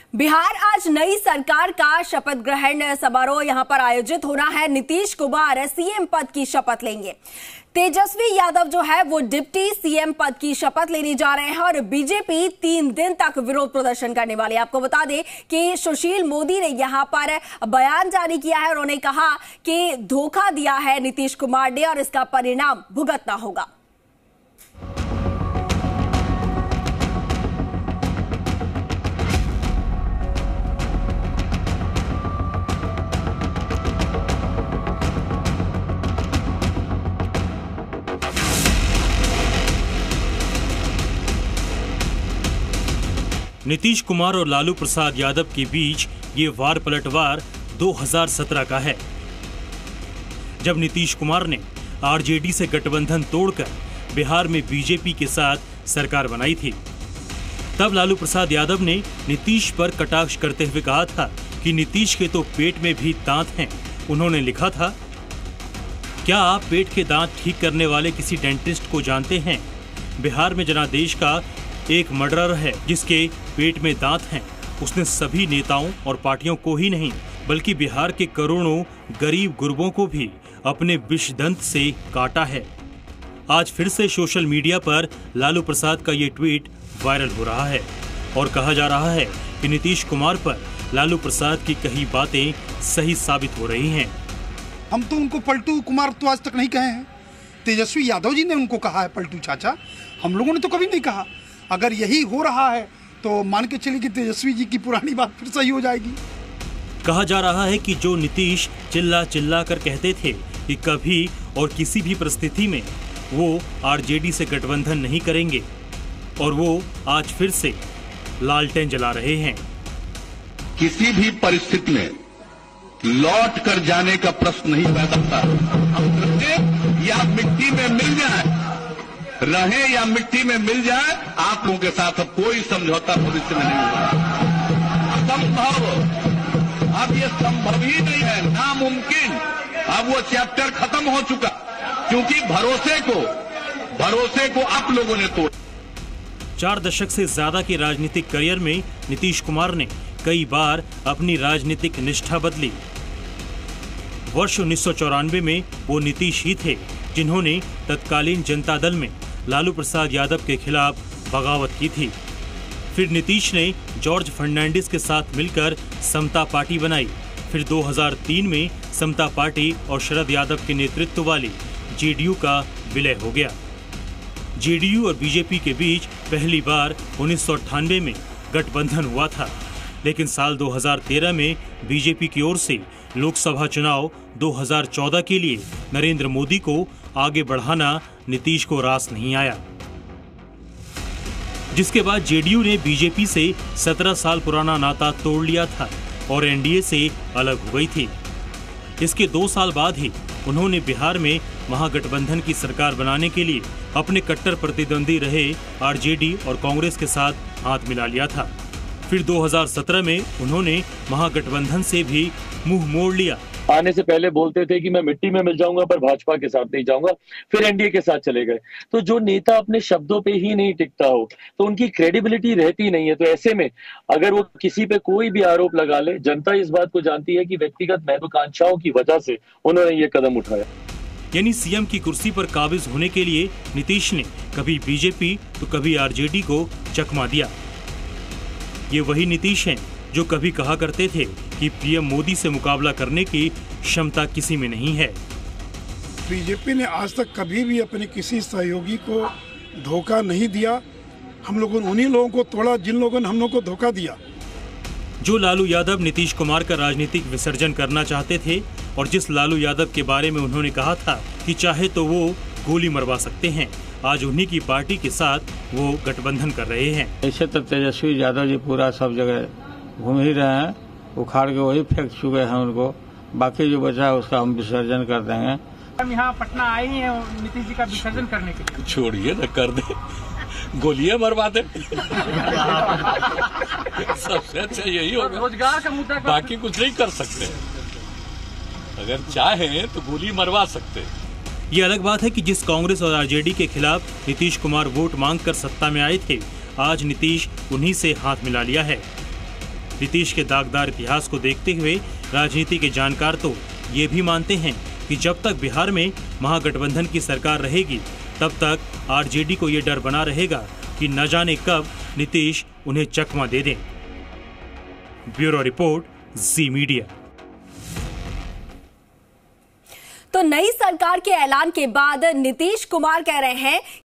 बिहार आज नई सरकार का शपथ ग्रहण समारोह यहां पर आयोजित होना है। नीतीश कुमार सीएम पद की शपथ लेंगे। तेजस्वी यादव जो है वो डिप्टी सीएम पद की शपथ लेने जा रहे हैं और बीजेपी 3 दिन तक विरोध प्रदर्शन करने वाली है। आपको बता दें कि सुशील मोदी ने यहां पर बयान जारी किया है और उन्होंने कहा कि धोखा दिया है नीतीश कुमार ने और इसका परिणाम भुगतना होगा। नीतीश कुमार और लालू प्रसाद यादव के बीच ये वार पलटवार 2017 का है, जब नीतीश कुमार ने आरजेडी से गठबंधन तोड़कर बिहार में बीजेपी के साथ सरकार बनाई थी। तब लालू प्रसाद यादव ने नीतीश पर कटाक्ष करते हुए कहा था कि नीतीश के तो पेट में भी दांत हैं। उन्होंने लिखा था, क्या आप पेट के दांत ठीक करने वाले किसी डेंटिस्ट को जानते हैं? बिहार में जनादेश का एक मर्डरर है जिसके पेट में दांत हैं। उसने सभी नेताओं और पार्टियों को ही नहीं बल्कि बिहार के करोड़ों गरीब गुरबों को भी अपने विषदंत से काटा है। आज फिर से सोशल मीडिया पर लालू प्रसाद का ये ट्वीट वायरल हो रहा है और कहा जा रहा है कि नीतीश कुमार पर लालू प्रसाद की कही बातें सही साबित हो रही हैं। हम तो उनको पलटू कुमार तो आज तक नहीं कहे हैं। तेजस्वी यादव जी ने उनको कहा है पलटू चाचा, हम लोगों ने तो कभी नहीं कहा। अगर यही हो रहा है तो मान के चलिए कि तेजस्वी जी की पुरानी बात फिर सही हो जाएगी। कहा जा रहा है कि जो नीतीश चिल्ला चिल्ला कर कहते थे कि कभी और किसी भी परिस्थिति में वो आरजेडी से गठबंधन नहीं करेंगे, और वो आज फिर से लालटेन जला रहे हैं। किसी भी परिस्थिति में लौट कर जाने का प्रश्न नहीं पैदा होता। हम या मिट्टी में मिल जाए, रहे या मिट्टी में मिल जाए, आप लोगों के साथ अब कोई समझौता भविष्य में नहीं होगा। असंभव, अब ये संभव ही नहीं है, नामुमकिन। अब वो चैप्टर खत्म हो चुका, क्योंकि भरोसे को आप लोगों ने तोड़ा। 4 दशक से ज्यादा के राजनीतिक करियर में नीतीश कुमार ने कई बार अपनी राजनीतिक निष्ठा बदली। वर्ष 1994 में वो नीतीश ही थे जिन्होंने तत्कालीन जनता दल में लालू प्रसाद यादव के खिलाफ बगावत की थी। फिर नीतीश ने जॉर्ज फर्नांडिस के साथ मिलकर समता पार्टी बनाई। फिर 2003 में समता पार्टी और शरद यादव के नेतृत्व वाली जेडीयू का विलय हो गया। जेडीयू और बीजेपी के बीच पहली बार 1998 में गठबंधन हुआ था, लेकिन साल 2013 में बीजेपी की ओर से लोकसभा चुनाव 2014 के लिए नरेंद्र मोदी को आगे बढ़ाना नीतीश को रास नहीं आया, जिसके बाद जेडीयू ने बीजेपी से 17 साल पुराना नाता तोड़ लिया था और एनडीए से अलग हो गई थी। इसके 2 साल बाद ही उन्होंने बिहार में महागठबंधन की सरकार बनाने के लिए अपने कट्टर प्रतिद्वंदी रहे आरजेडी और कांग्रेस के साथ हाथ मिला लिया था। फिर 2017 में उन्होंने महागठबंधन से भी मुंह मोड़ लिया। आने से पहले बोलते थे कि मैं मिट्टी में मिल जाऊंगा पर भाजपा के साथ नहीं जाऊंगा, फिर एनडीए के साथ चले गए। तो जो नेता अपने शब्दों पे ही नहीं टिकता हो तो उनकी क्रेडिबिलिटी रहती नहीं है। तो ऐसे में अगर वो किसी पे कोई भी आरोप लगा ले, जनता इस बात को जानती है कि व्यक्तिगत महत्वाकांक्षाओं की वजह से उन्होंने ये कदम उठाया। यानी सीएम की कुर्सी पर काबिज होने के लिए नीतीश ने कभी बीजेपी तो कभी आरजेडी को चकमा दिया। ये वही नीतीश हैं जो कभी कहा करते थे कि पीएम मोदी से मुकाबला करने की क्षमता किसी में नहीं है। बीजेपी ने आज तक कभी भी अपने किसी सहयोगी को धोखा नहीं दिया। हम लोगों ने उन्हीं लोगों को तोड़ा जिन लोगों ने हम लोग को धोखा दिया। जो लालू यादव नीतीश कुमार का राजनीतिक विसर्जन करना चाहते थे और जिस लालू यादव के बारे में उन्होंने कहा था कि चाहे तो वो गोली मरवा सकते हैं, आज उन्हीं की पार्टी के साथ वो गठबंधन कर रहे हैं। ऐसे तो तेजस्वी यादव जी पूरा सब जगह घूम ही रहे हैं, उखाड़ के वही फेंक चुके हैं उनको। बाकी जो बचा है उसका हम विसर्जन कर देंगे। हम यहाँ पटना आए ही हैं नीतीश जी का विसर्जन करने के लिए। छोड़िए न, कर दे, गोलियां मरवा दे। सबसे अच्छा यही होगा। रोजगार का मुद्दा, बाकी कुछ नहीं कर सकते। अगर चाहे तो गोली मरवा सकते। ये अलग बात है कि जिस कांग्रेस और आरजेडी के खिलाफ नीतीश कुमार वोट मांगकर सत्ता में आए थे, आज नीतीश उन्हीं से हाथ मिला लिया है। नीतीश के दागदार इतिहास को देखते हुए राजनीति के जानकार तो ये भी मानते हैं कि जब तक बिहार में महागठबंधन की सरकार रहेगी तब तक आरजेडी को ये डर बना रहेगा कि न जाने कब नीतीश उन्हें चकमा दे दें। Bureau report, Zee media. तो नई सरकार के ऐलान के बाद नीतीश कुमार कह रहे हैं